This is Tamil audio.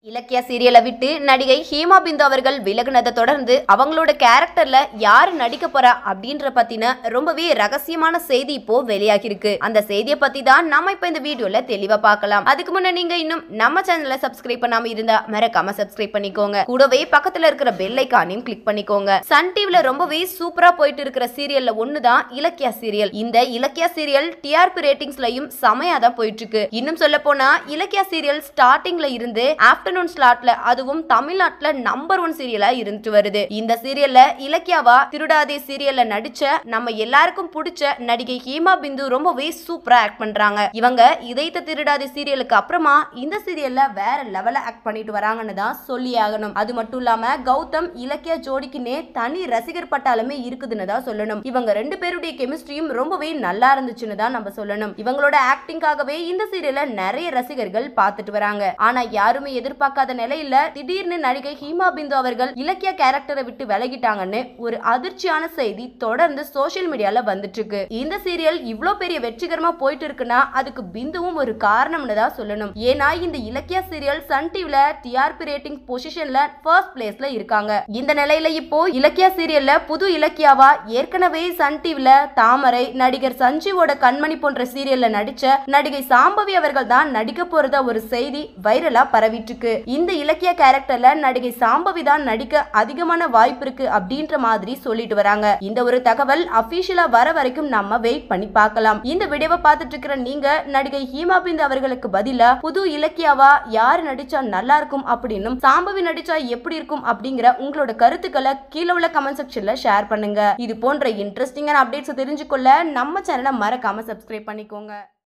இலக்கியா சீரியலை விட்டு நடிகை ஹீமா பிந்து அவர்கள் விலகுனதை தொடர்ந்து அவங்களோட கேரக்டர்ல யாரு நடிக்க போறா அப்படின்ற பத்தின ரொம்பவே ரகசியமான செய்தி இப்போ வெளியாகி இருக்கு. அந்த செய்தியை பத்தி தான் நாம இப்ப இந்த வீடியோல தெளிவா பார்க்கலாம். அதுக்கு முன்ன நீங்க இன்னும் நம்ம சேனலை சப்ஸ்கிரைப் பண்ணாம இருந்தா மறக்காம சப்ஸ்கிரைப் பண்ணிக்கோங்க. கூடவே பக்கத்துல இருக்கிற பெல் ஐகானையும் கிளிக் பண்ணிக்கோங்க. சன் டிவில ரொம்பவே சூப்பரா போயிட்டு இருக்கிற சீரியல்ல ஒண்ணுதான் இலக்கியா சீரியல். இந்த இலக்கியா சீரியல் டிஆர்பி ரேட்டிங்ஸ்லயும் செமையா தான் போயிட்டு இருக்கு. இன்னும் சொல்ல போனா இலக்கியா சீரியல் ஸ்டார்டிங்ல இருந்து ஸ்லாட்ல அதுவும் தமிழ்நாட்டுல நம்பர் 1 சீரியலா இருந்துட்டு வருது. இந்த சீரியல்ல இலக்கியாவா திருடாதே சீரியல்ல நடிச்ச நம்ம எல்லாருக்கும் பிடிச்ச நடிகை ஹீமா பிந்து ரொம்பவே சூப்பரா ஆக்ட் பண்றாங்க. இவங்க இதயத்தை திருடாதே சீரியலுக்கு அப்புறமா இந்த சீரியல்ல வேற லெவல்ல ஆக்ட் பண்ணிட்டு வராங்கன்னு தான் சொல்லி ஆகணும். அது மட்டும் இல்லாம கௌதம் இலக்கியா ஜோடிக்குனே தனி ரசிகர் பட்டாலுமே இருக்குதுன்னு தான் சொல்லணும். இவங்க ரெண்டு பேருடைய கெமிஸ்ட்ரியும் ரொம்பவே நல்லா இருந்துச்சுன்னு தான் நம்ம சொல்லணும். இவங்களோட ஆக்டிங்காகவே இந்த சீரியல்ல நிறைய ரசிகர்கள் பார்த்துட்டு வராங்க. ஆனா யாருமே எதிர்பார்க்காத நிலையில திடீர்னு நடிகை ஹீமா பிந்து அவர்கள் இலக்கியா கேரக்டரை விட்டு விலகிட்டாங்கன்னு ஒரு அதிர்ச்சியான செய்தி தொடர்ந்து சோசியல் மீடியால வந்துட்டு இருக்கு. இந்த சீரியல் இவ்ளோ பெரிய வெற்றிகரமா போயிட்டு இருக்குன்னா அதுக்கு பிந்துவும் ஒரு காரணம்னு தான் சொல்லணும். ஏன்னா இந்த இலக்கியா சீரியல் சன் டிவில டிஆர்பி ரேட்டிங் பொசிஷன்ல ஃபர்ஸ்ட் பிளேஸ்ல இருக்காங்க. இந்த நிலையில இப்போ இலக்கியா சீரியல்ல புது இலக்கியாவா ஏற்கனவே சன் டிவில தாமரை, நடிகர் சஞ்சீவோட கண்மணி போன்ற சீரியல்ல நடிச்ச நடிகை சாம்பவி அவர்கள் தான் நடிக்க போறதா ஒரு செய்தி வைரலா பரவிட்டு இருக்கு. இந்த இலக்கிய கேரக்டர்ல நடிகை சாம்பவி தான் நடிக்க அதிகமான வாய்ப்பு இருக்கு அப்படின்ற மாதிரி சொல்லிட்டு வராங்க. இந்த ஒரு தகவல் அபிஷியலா வர வரைக்கும் நம்ம வெயிட் பண்ணி பார்க்கலாம். இந்த வீடியோவை பார்த்துட்டு இருக்கிற நீங்க நடிகை ஹீமா பிந்து அவர்களுக்கு பதிலா புது இலக்கியாவா யாரு நடிச்சா நல்லா இருக்கும் அப்படின்னும் சாம்பவி நடிச்சா எப்படி இருக்கும் அப்படிங்கிற உங்களோட கருத்துக்களை கீழே உள்ள கமெண்ட் செக்ஷன்ல ஷேர் பண்ணுங்க. இது போன்ற இன்ட்ரெஸ்டிங்கான அப்டேட்ஸ் தெரிஞ்சுக்கொள்ள நம்ம சேனலை மறக்காம சப்ஸ்கிரைப் பண்ணிக்கோங்க.